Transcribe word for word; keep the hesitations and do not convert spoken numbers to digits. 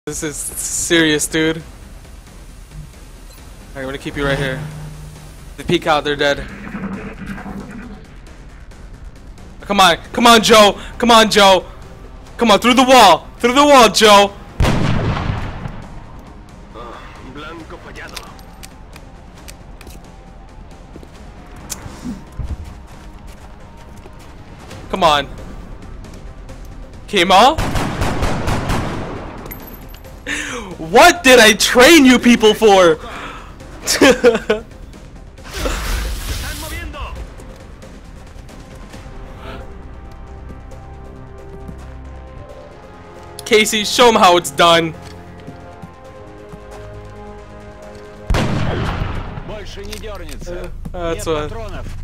This is serious, dude. Alright, I'm gonna keep you right here. They peek out, they're dead. Come on, come on, Joe. Come on, Joe. Come on, through the wall. Through the wall, Joe. Come on. Kima? What did I train you people for? Casey, show him how it's done. Больше не дернется. Uh, that's what.